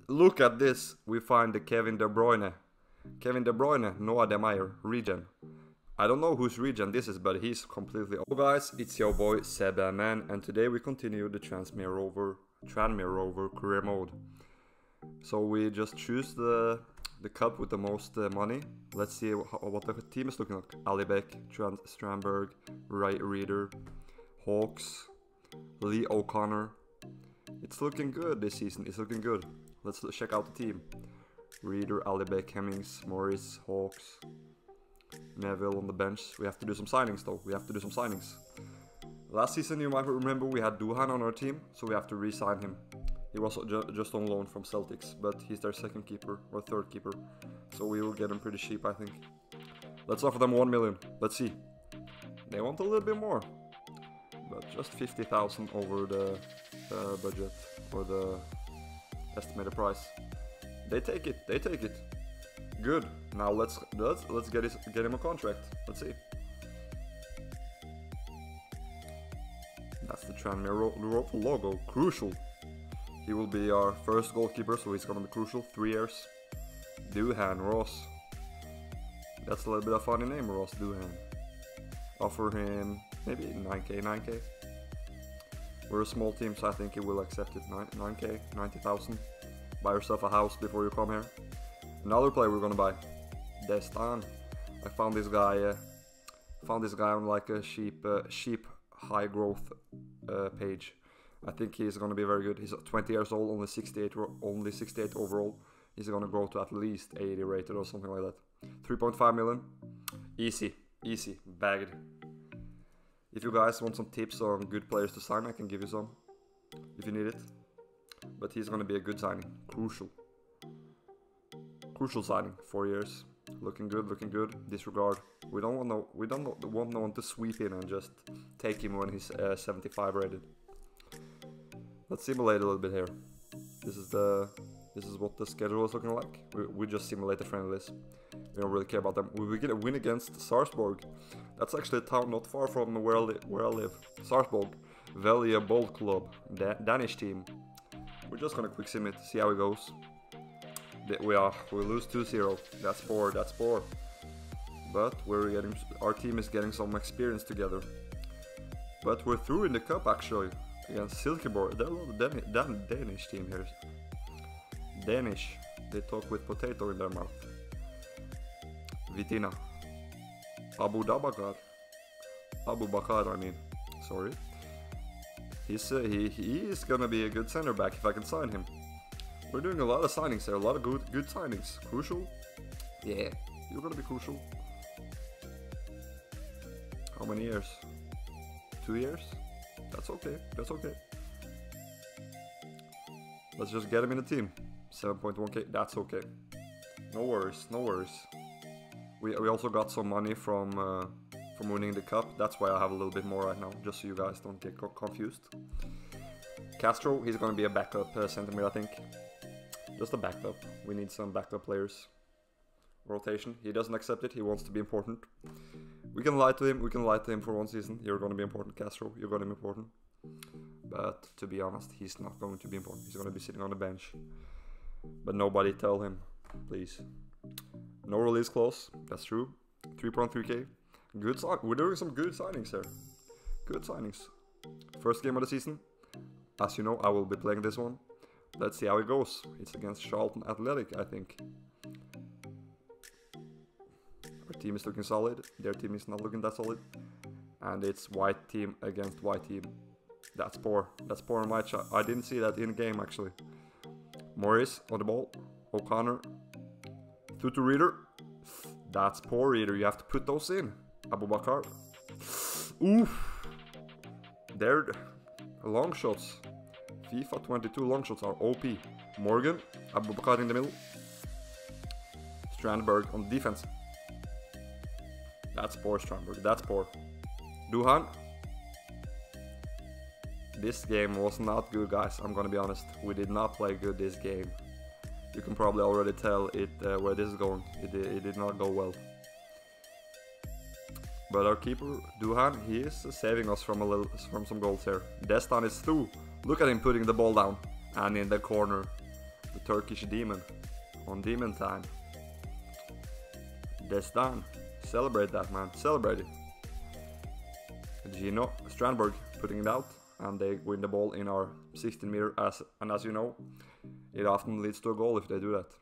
Look at this. We find the Kevin De Bruyne. Kevin De Bruyne, Noah Demeyer, regen. I don't know whose regen this is, but he's completely... Hello guys, it's your boy Sebaman, and today we continue the Tranmere Rover career mode. So we just choose the cup with the most money. Let's see what the team is looking like. Alibek, Strandberg, Reader, Hawks, Lee O'Connor. It's looking good this season, it's looking good. Let's check out the team. Reader, Alibek, Hemmings, Morris, Hawks, Neville on the bench. We have to do some signings though, we have to do some signings. Last season you might remember we had Duhan on our team, so we have to re-sign him. He was just on loan from Celtics, but he's their second keeper or third keeper, so we will get him pretty cheap I think. Let's offer them 1 million, let's see. They want a little bit more, but just 50,000 over the budget or the estimated price. They take it, they take it. Good. Now let's get him a contract. Let's see. That's the Tranmere logo. Crucial. He will be our first goalkeeper, so he's gonna be crucial. 3 years. Duhan Ross. That's a little bit of a funny name, Ross Duhan. Offer him maybe 9k. We're a small team, so I think he will accept it. 9k, 90,000. Buy yourself a house before you come here. Another player we're gonna buy, Destan. I found this guy on like a sheep high growth page. I think he's gonna be very good. He's 20 years old, only 68 overall. He's gonna grow to at least 80 rated or something like that. 3.5 million, easy, bagged. If you guys want some tips on good players to sign, I can give you some if you need it. But he's gonna be a good signing, crucial signing. 4 years, looking good. Disregard. We don't want no one to sweep in and just take him when he's 75 rated. Let's simulate a little bit here. This is what the schedule is looking like. We just simulate the friendlies. We don't really care about them. We get a win against Sarpsborg. That's actually a town not far from where I live. Sarpsborg, Velia Bold Club, Danish team. We're just gonna quick sim it, see how it goes. We lose 2-0. That's poor. But our team is getting some experience together. But we're through in the cup actually against Silkeborg. There are a lot of Danish team here. Danish. They talk with potato in their mouth. Vitina. Abu Bakar, I mean. Sorry. He is gonna be a good center back if I can sign him. We're doing a lot of signings here, a lot of good signings. Crucial? Yeah, you're gonna be crucial. How many years? 2 years? That's okay. Let's just get him in the team. 7.1k, that's okay. No worries. We also got some money from winning the cup. That's why I have a little bit more right now, just so you guys don't get confused. Castro, he's gonna be a backup centimeter, I think. Just a backup. We need some backup players. Rotation. He doesn't accept it. He wants to be important. We can lie to him for 1 season. You're gonna be important, Castro. You're gonna be important. But to be honest, he's not going to be important. He's gonna be sitting on the bench. But nobody tell him, please. No release clause. That's true. 3.3k. Good sign. We're doing some good signings here. Good signings. First game of the season. As you know, I will be playing this one. Let's see how it goes. It's against Charlton Athletic, I think. Our team is looking solid. Their team is not looking that solid. And it's white team against white team. That's poor. That's poor on my shot. I didn't see that in game actually. Morris on the ball. O'Connor. Through to Reader. That's poor, Reader. You have to put those in. Abu Bakar. Oof. They're long shots. FIFA 22 long shots are OP. Morgan. Abu Bakar in the middle. Strandberg on defense. That's poor, Strandberg. That's poor. Duhan. This game was not good, guys. I'm gonna be honest. We did not play good this game. You can probably already tell it where this is going. It did not go well. But our keeper, Duhan, he is saving us from some goals here. Destan is through. Look at him putting the ball down. And in the corner. the Turkish demon, on demon time. Destan, celebrate that, man, celebrate it. Gino Strandberg putting it out, and they win the ball in our 16 meter, and as you know, it often leads to a goal if they do that.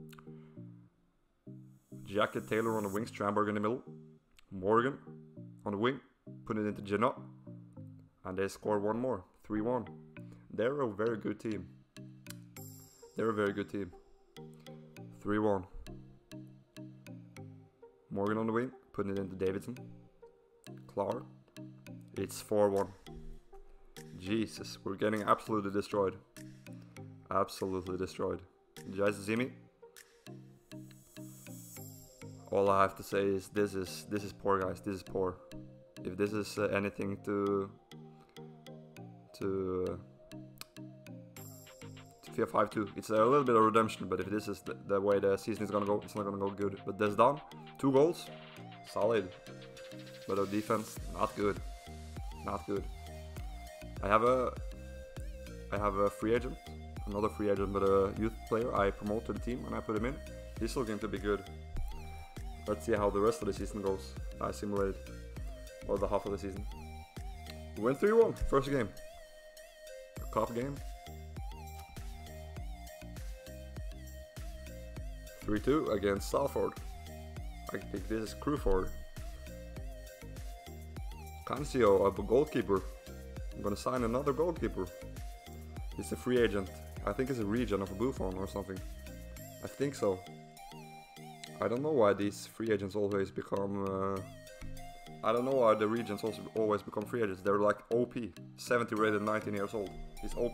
Jacket Taylor on the wing, Strandberg in the middle, Morgan on the wing, put it into Gino, and they score one more, 3-1. They're a very good team. They're a very good team. 3-1. Morgan on the wing, putting it into Davidson. Clark. It's 4-1. Jesus, we're getting absolutely destroyed. Absolutely destroyed. Jais Zimi. All I have to say is this is poor, guys. This is poor. If this is anything to FIFA 5-2, it's a little bit of redemption. But if this is the way the season is gonna go, it's not gonna go good. But Desdan, 2 goals, solid. But our defense, not good. Not good. I have a free agent, another free agent, but a youth player I promote to the team and I put him in. He's looking to be good. Let's see how the rest of the season goes. I simulated, or the half of the season. We win 3-1, first game. A cup game. 3-2 against Salford. I think this is Crewford. Cancio, a goalkeeper. I'm gonna sign another goalkeeper. He's a free agent. I think it's a region of Buffon or something. I think so. I don't know why these free agents always become... I don't know why the regions also always become free agents. They're like OP. 70 rated, 19 years old. He's OP.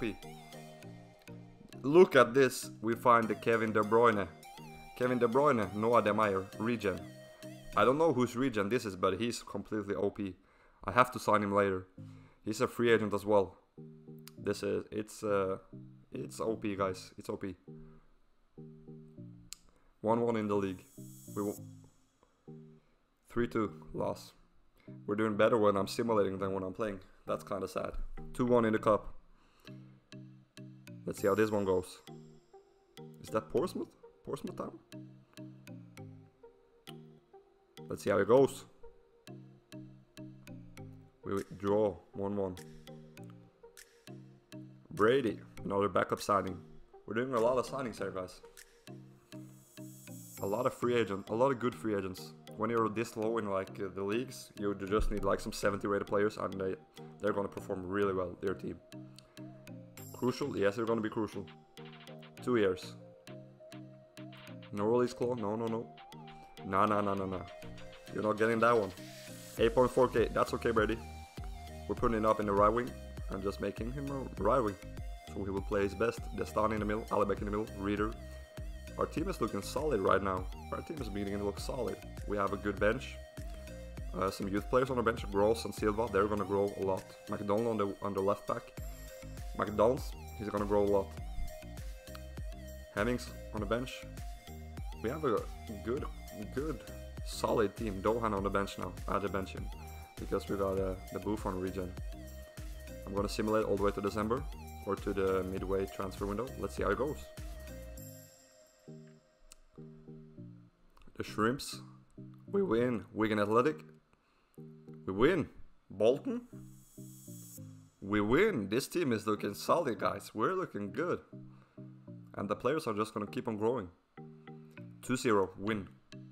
Look at this. We find the Kevin De Bruyne. Kevin De Bruyne, Noah Demeyer, regen. I don't know whose regen this is, but he's completely OP. I have to sign him later. He's a free agent as well. This is... It's OP, guys. It's OP. 1-1 in the league. We will 3-2 loss. We're doing better when I'm simulating than when I'm playing. That's kind of sad. 2-1 in the cup. Let's see how this one goes. Is that Portsmouth? Portsmouth time? Let's see how it goes. We draw 1-1. Brady, another backup signing. We're doing a lot of signings here, guys. A lot of free agents, a lot of good free agents. When you're this low in like the leagues, you just need like some 70 rated players, and they're gonna perform really well. Their team. Crucial, yes, they're gonna be crucial. 2 years. No release clause, no. No. You're not getting that one. 8.4k, that's okay, Brady. We're putting it up in the right wing and just making him a right wing, so he will play his best. Destan in the middle, Alibek in the middle, Reader. Our team is looking solid right now. Our team is beginning to look solid. We have a good bench. Some youth players on the bench, Gross and Silva, they're gonna grow a lot. McDonald on the left back. McDonald's, he's gonna grow a lot. Hemmings on the bench. We have a good, solid team. Dohan on the bench now. I had to bench him because we got the Buffon regen. I'm gonna simulate all the way to December or to the midway transfer window. Let's see how it goes. The Shrimps, we win. Wigan Athletic, we win. Bolton, we win. This team is looking solid, guys. We're looking good. And the players are just gonna keep on growing. 2-0, win.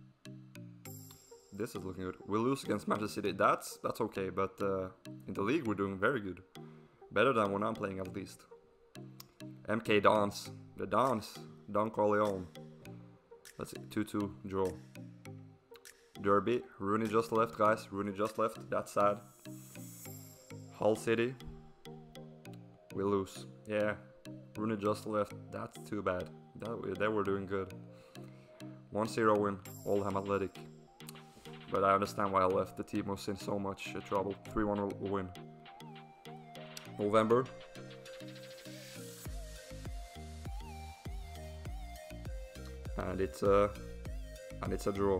This is looking good. We lose against Manchester City. That's okay, but in the league we're doing very good. Better than when I'm playing, at least. MK Dons. The Dons. Don Corleone. Let's see, 2-2 draw. Derby, Rooney just left, guys. Rooney just left. That's sad. Hull City, we lose. Yeah, Rooney just left. That's too bad. They were doing good. 1-0 win, Oldham Athletic. But I understand why I left. The team was in so much trouble. 3-1 win. November. And it's a draw.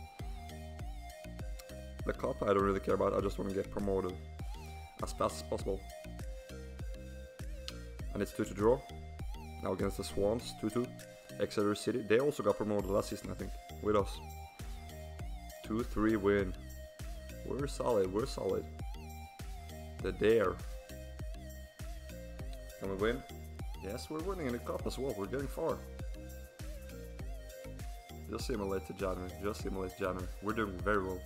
The cup I don't really care about. I just want to get promoted as fast as possible. And it's 2 to draw. Now against the Swans, 2-2. Exeter City, they also got promoted last season, I think, with us. 2-3 win. We're solid, we're solid. The Dare. Can we win? Yes, we're winning in the cup as well, we're getting far. Just simulate to January, just simulate January. We're doing very well.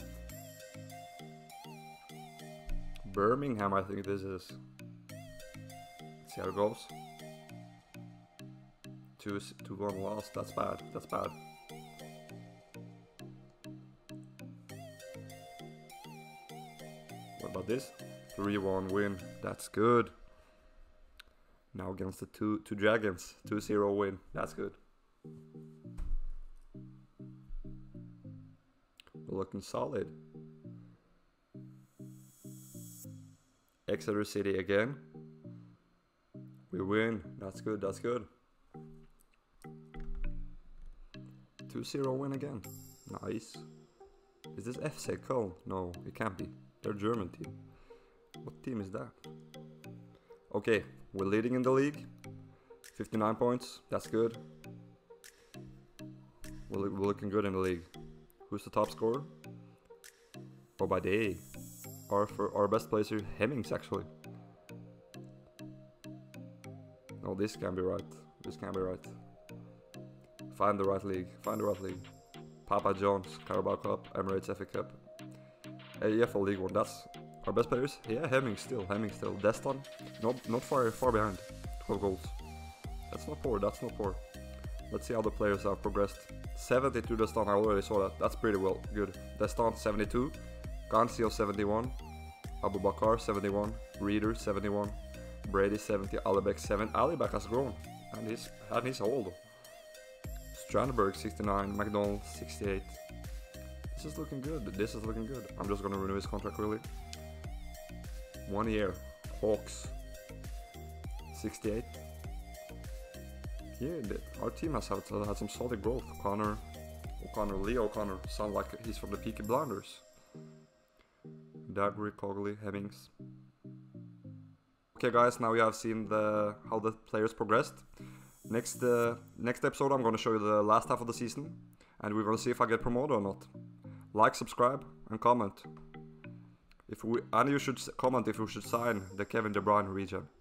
Birmingham, I think this is. Let's see how it goes. 2-1 loss, that's bad, that's bad. What about this? 3-1 win, that's good. Now against the two Dragons, 2-0 win, that's good. We're looking solid. Exeter City again. We win, that's good, that's good. 2-0 win again, nice. Is this FC Köln? No, it can't be. They're a German team. What team is that? Okay, we're leading in the league. 59 points, that's good. We're looking good in the league. Who's the top scorer? Oh, by day. Our best player, Hemmings, actually. No, this can't be right. This can't be right. Find the right league. Find the right league. Papa John's, Carabao Cup, Emirates FA Cup. EFL League 1, that's our best players. Yeah, Hemmings still. Deston, not far behind. 12 goals. That's not poor, that's not poor. Let's see how the players have progressed. 70 to Deston, I already saw that. That's pretty well, good. Deston, 72. Gancio, 71. Abu Bakar, 71. Reader, 71. Brady, 70. Alibek, 7. Alibek has grown. And he's old. Strandberg, 69. McDonald, 68. This is looking good. This is looking good. I'm just gonna renew his contract, really. 1 year. Hawks, 68. Yeah, our team has had some solid growth. Leo O'Connor, sound like he's from the Peaky Blinders. Dagry, Cogley, Hemmings. Okay guys, now we have seen how the players progressed. Next episode I'm gonna show you the last half of the season, and we're gonna see if I get promoted or not. Like, subscribe, and comment. And you should comment if we should sign the Kevin De Bruyne region.